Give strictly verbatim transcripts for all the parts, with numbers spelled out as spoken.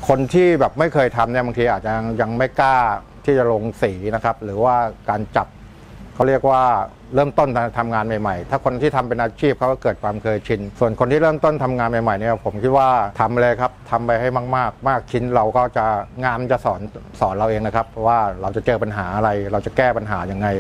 คนที่แบบไม่เคยทำเนี่ยบางทีอาจจะยังไม่กล้าที่จะลงสีนะครับหรือว่าการจับเขาเรียกว่าเริ่มต้นทำงานใหม่ๆถ้าคนที่ทำเป็นอาชีพเขาก็เกิดความเคยชินส่วนคนที่เริ่มต้นทำงานใหม่ๆเนี่ยผมคิดว่าทำเลยครับทำไปให้มากๆมากชิ้นเราก็จะงานจะสอนสอนเราเองนะครับว่าเราจะเจอปัญหาอะไรเราจะแก้ปัญหายังไง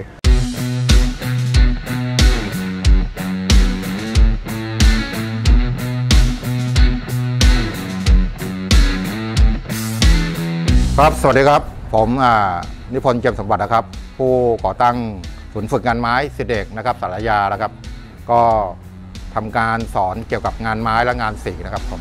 ครับสวัสดีครับผมนิพนธ์เจียมสมบัตินะครับผู้ก่อตั้งศูนย์ฝึกงานไม้ศิษย์เอกนะครับสารยานะครับก็ทำการสอนเกี่ยวกับงานไม้และงานสีนะครับผม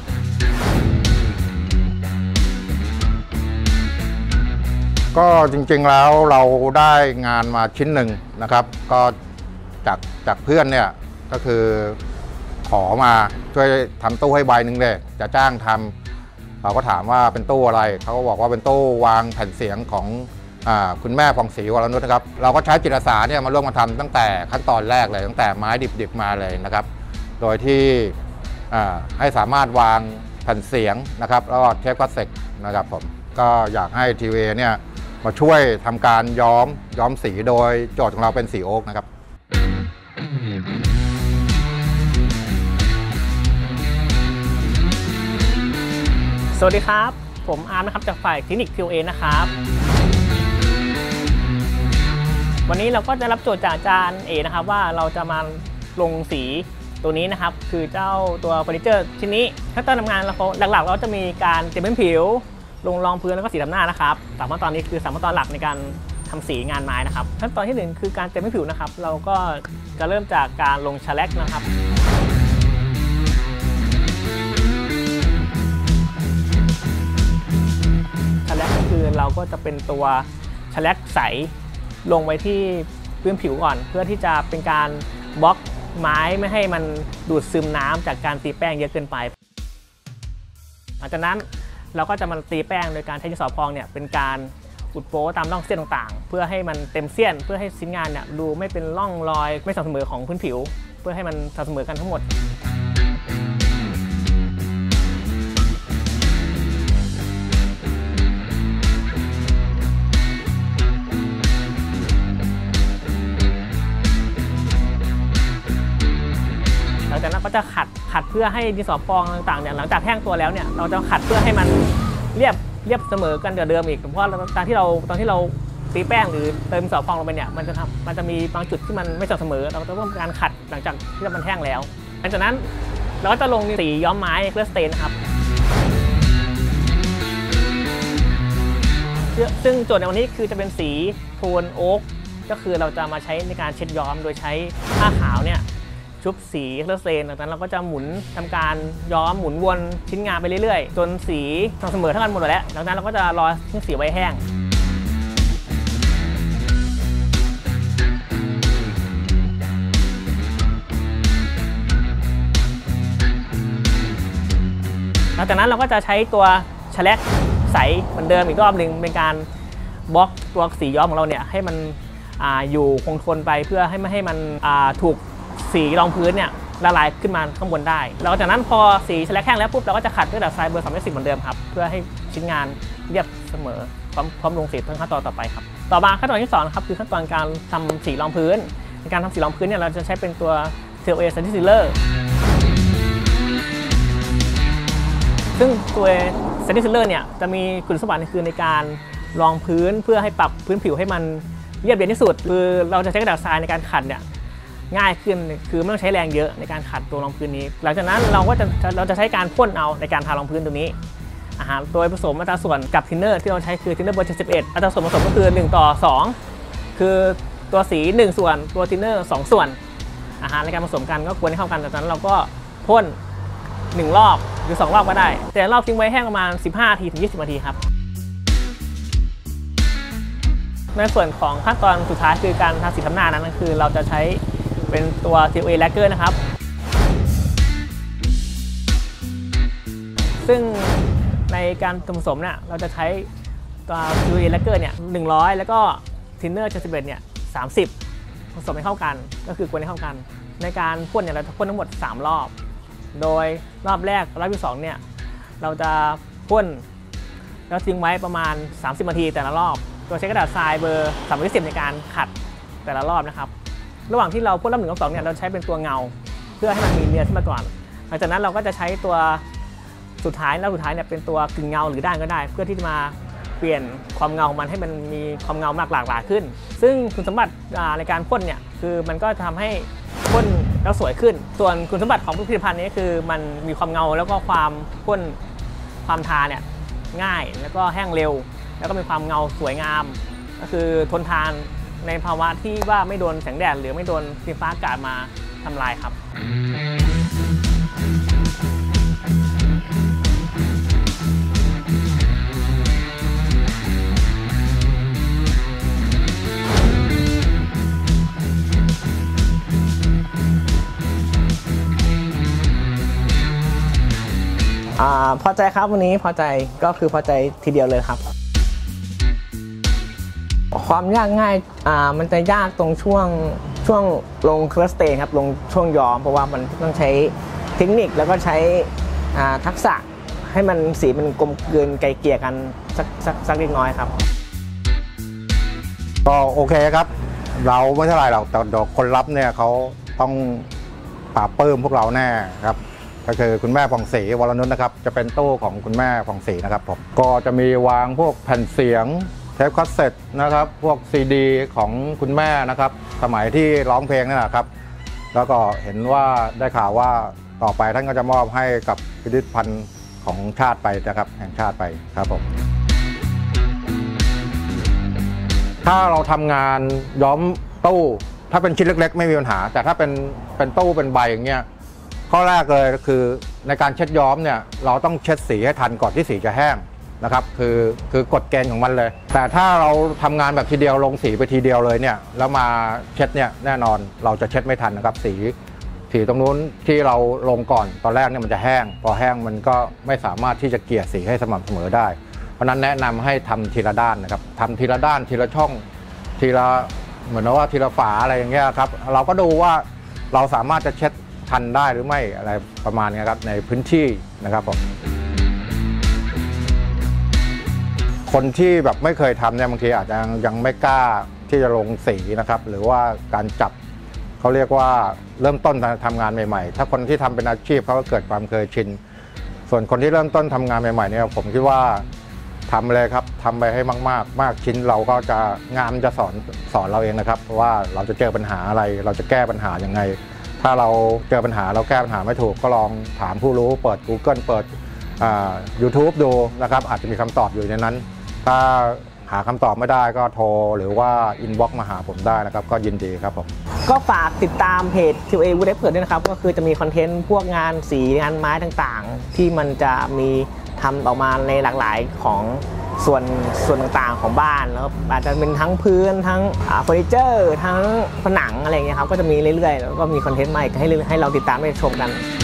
ก็จริงๆแล้วเราได้งานมาชิ้นหนึ่งนะครับก็จากจากเพื่อนเนี่ยก็คือขอมาช่วยทำตู้ให้ใบหนึ่งเลยจะจ้างทำเราก็ถามว่าเป็นตู้อะไรเขาก็บอกว่าเป็นตู้วางแผ่นเสียงของคุณแม่พองศรีวรนุชนะครับเราก็ใช้จิตอาสาเนี่ยมาร่วมมาทำตั้งแต่ขั้นตอนแรกเลยตั้งแต่ไม้ดิบๆมาเลยนะครับโดยที่ให้สามารถวางแผ่นเสียงนะครับแล้วก็เทปคาสเซ็ตนะครับผมก็อยากให้ทีวีเนี่ยมาช่วยทำการย้อมย้อมสีโดยโจทย์ของเราเป็นสีโอ๊กนะครับสวัสดีครับผมอาร์มนะครับจากฝ่ายเทคนิค ที โอ เอ นะครับวันนี้เราก็จะรับโจทย์จากอาจารย์เอนะครับว่าเราจะมาลงสีตัวนี้นะครับคือเจ้าตัวเฟอร์นิเจอร์ชิ้นนี้ขั้นตอนทำงานเราหลักๆเราจะมีการเตรียมพื้นผิวลงรองพื้นแล้วก็สีดำหน้านะครับสามขั้นตอนนี้คือสามขั้นตอนหลักในการทำสีงานไม้นะครับขั้นตอนที่หนึ่งคือการเตรียมพื้นผิวนะครับเราก็จะเริ่มจากการลงแฉลกนะครับแฉลกก็คือเราก็จะเป็นตัวแฉลกใสลงไว้ที่พื้นผิวก่อนเพื่อที่จะเป็นการบล็อกไม้ไม่ให้มันดูดซึมน้ำจากการตีแป้งเยอะเกินไปหลังจากนั้นเราก็จะมาตีแป้งโดยการใช้ดินสอพองเนี่ยเป็นการอุดโป๊ตามร่องเส้นต่างๆเพื่อให้มันเต็มเส้นเพื่อให้ชิ้นงานเนี่ยดูไม่เป็นร่องรอยไม่สม่ำเสมอของพื้นผิวเพื่อให้มันสม่ำเสมอกันทั้งหมดหลังจากนั้นก็จะขัดขัดเพื่อให้ดินสอพองต่างๆเนี่ยหลังจากแห้งตัวแล้วเนี่ยเราจะขัดเพื่อให้มันเรียบเรียบเสมอกันเดิมอีกเพราะตอนที่เราตอนที่เราตีแป้งหรือเติมดินสอพองลงไปเนี่ยมันจะทำมันจะมีบางจุดที่มันไม่สม่ำเสมอเราต้องการขัดหลังจากที่มันแห้งแล้วหลังจากนั้นเราก็จะลงสีย้อมไม้เพื่อสเตนครับซึ่งโจทย์ในวันนี้คือจะเป็นสีโทนโอ๊กก็คือเราจะมาใช้ในการเช็ดย้อมโดยใช้ผ้าขาวเนี่ยชุบสีเคลือบเซนจากนั้นเราก็จะหมุนทำการย้อมหมุนวนชิ้นงานไปเรื่อยๆจนสีสม่ำเสมอเท่ากันหมดแล้วจากนั้นเราก็จะรอทิ้งสีไว้แห้งหลังจากนั้นเราก็จะใช้ตัวแฉลกใสเหมือนเดิมอีกรอบหนึ่งเป็นการบล็อกตัวสีย้อมของเราเนี่ยให้มัน อ, อยู่คงทนไปเพื่อให้ไม่ให้มันถูกสีรองพื้นเนี่ยละลายขึ้นมาข้างบนได้แล้วจากนั้นพอสีแฉลกแห้งแล้วปุ๊บเราก็จะขัดด้วยดัดทรายเบอร์สามร้อยสิบเหมือนเดิมครับเพื่อให้ชิ้นงานเรียบเสมอพร้อมพร้อมลงสีทั้งขั้นตอนต่อไปครับต่อมาขั้นตอนที่สองครับคือขั้นตอนการทำสีรองพื้นในการทำสีรองพื้นเนี่ยเราจะใช้เป็นตัว ที โอ เอ Sandy Sealer ซึ่งตัว Sandy Sealer เนี่ยจะมีคุณสมบัติคือในการรองพื้นเพื่อให้ปรับพื้นผิวให้มันเรียบเรียนที่สุดคือเราจะใช้กระดาษทรายในการขัดเนี่ยง่ายขึ้นคือไม่ต้องใช้แรงเยอะในการขัดตัวรองพื้นนี้หลังจากนั้นเราก็จะเราจะใช้การพ่นเอาในการทารองพื้นตัวนี้อาหารโดยผสมอัตราส่วนกับทินเนอร์ที่เราใช้คือทินเนอร์เบอร์เจ็ดสิบเอ็ดอัตราส่วนผสมก็คือหนึ่งต่อสองคือตัวสีหนึ่งส่วนตัวทินเนอร์สองส่วนอาหารในการผสมกันก็ควรให้เข้ากันจากนั้นเราก็พ่นหนึ่งรอบหรือสองรอบก็ได้แต่รอบทิ้งไว้แห้งประมาณสิบห้านาทีถึงยี่สิบนาทีครับในส่วนของขั้นตอนสุดท้ายคือการทาสีทำหน้านั้นคือเราจะใช้เป็นตัว ที โอ เอ Lacquer นะครับซึ่งในการผสมเนี่ยเราจะใช้ตัว ที โอ เอ Lacquer เนี่ยหนึ่งร้อยแล้วก็ Thinner เจ็ดสิบเอ็ดเนี่ยสามสิบผสมให้เข้ากันก็คือกวนให้เข้ากันในการพ่นเนี่ยเราจะพ่นทั้งหมดสามรอบโดยรอบแรกรอบที่สองเนี่ยเราจะพ่นแล้วทิ้งไว้ประมาณสามสิบนาทีแต่ละรอบโดยใช้กระดาษทรายเบอร์สามร้อยยี่สิบในการขัดแต่ละรอบนะครับระหว่างที่เราพ่นรอบหนึ่งรอบสองเนี่ยเราใช้เป็นตัวเงาเพื่อให้มันมีเนียนขึ้นมาก่อนหลังจากนั้นเราก็จะใช้ตัวสุดท้ายแล้วสุดท้ายเนี่ยเป็นตัวกึ่งเงาหรือด้านก็ได้เพื่อที่จะมาเปลี่ยนความเงาของมันให้มันมีความเงามากหลากหลายขึ้นซึ่งคุณสมบัติในการพ่นเนี่ยคือมันก็ทำให้พ่นแล้วสวยขึ้นส่วนคุณสมบัติของผลิตภัณฑ์นี้คือมันมีความเงาแล้วก็ความพ่นความทาเนี่ยง่ายแล้วก็แห้งเร็วแล้วก็มีความเงาสวยงามก็คือทนทานในภาวะที่ว่าไม่โดนแสงแดดหรือไม่โดนไฟฟ้าอากาศมาทำลายครับอ่าพอใจครับวันนี้พอใจก็คือพอใจทีเดียวเลยครับความยากง่ายอ่ามันจะยากตรงช่วงช่วงลงเคลือสเตนครับลงช่วงย้อมเพราะว่ามันต้องใช้เทคนิคแล้วก็ใช้อ่าทักษะให้มันสีมันกลมกลืนไกลเกลี่ยกันสักสักสักเล็กน้อยครับก็โอเคครับเราไม่เท่าไหร่หรอกแต่เดี๋ยวคนรับเนี่ยเขาต้องปราบปลื้มพวกเราแน่ครับก็คือคุณแม่ผ่องศรีวรนุชนะครับจะเป็นตู้ของคุณแม่ผ่องศรีนะครับผมก็จะมีวางพวกแผ่นเสียงเทปคาสเซ็ตนะครับพวกซีดีของคุณแม่นะครับสมัยที่ร้องเพลงนั่นแหละครับแล้วก็เห็นว่าได้ข่าวว่าต่อไปท่านก็จะมอบให้กับพิพิธภัณฑ์ของชาติไปนะครับแห่งชาติไปครับผมถ้าเราทำงานย้อมตู้ถ้าเป็นชิ้นเล็กๆไม่มีปัญหาแต่ถ้าเป็นเป็นตู้เป็นใบอย่างเงี้ยข้อแรกเลยก็คือในการเช็ดย้อมเนี่ยเราต้องเช็ดสีให้ทันก่อนที่สีจะแห้งนะครับคือคือกฎเกณฑ์ของมันเลยแต่ถ้าเราทำงานแบบทีเดียวลงสีไปทีเดียวเลยเนี่ยแล้วมาเช็ดเนี่ยแน่นอนเราจะเช็ดไม่ทันนะครับสีสีตรงนู้นที่เราลงก่อนตอนแรกเนี่ยมันจะแห้งพอแห้งมันก็ไม่สามารถที่จะเกลี่ยสีให้สม่ำเสมอได้เพราะนั้นแนะนำให้ทำทีละด้านนะครับทำทีละด้านทีละช่องทีละเหมือนว่าทีละฝาอะไรอย่างเงี้ยครับเราก็ดูว่าเราสามารถจะเช็ดทันได้หรือไม่อะไรประมาณนี้ครับในพื้นที่นะครับผมคนที่แบบไม่เคยทำเนี่ยบางทีอาจจะยังไม่กล้าที่จะลงสีนะครับหรือว่าการจับเขาเรียกว่าเริ่มต้นทำงานใหม่ๆถ้าคนที่ทำเป็นอาชีพเขาก็เกิดความเคยชินส่วนคนที่เริ่มต้นทำงานใหม่ๆเนี่ยผมคิดว่าทำเลยครับทำไปให้มากๆมากชิ้นเราก็จะงานจะสอนสอนเราเองนะครับเพราะว่าเราจะเจอปัญหาอะไรเราจะแก้ปัญหายังไงถ้าเราเจอปัญหาเราแก้ปัญหาไม่ถูกก็ลองถามผู้รู้เปิด Google เปิดยูทูบดูนะครับอาจจะมีคำตอบอยู่ในนั้นถ้าหาคำตอบไม่ได้ก็โทรหรือว่าอินบ็อกซ์มาหาผมได้นะครับก็ยินดีครับผมก็ฝากติดตามเพจ ที โอ เอ Wood Expert ด้วยนะครับก็คือจะมีคอนเทนต์พวกงานสีงานไม้ต่างๆที่มันจะมีทำออกมาในหลากหลายของส่วนส่วนต่างๆของบ้านแล้วอาจจะเป็นทั้งพื้นทั้งเฟอร์นิเจอร์ทั้งผนังอะไรเงี้ยครับก็จะมีเรื่อยๆแล้วก็มีคอนเทนต์ใหม่ให้ให้เราติดตามได้ชมกัน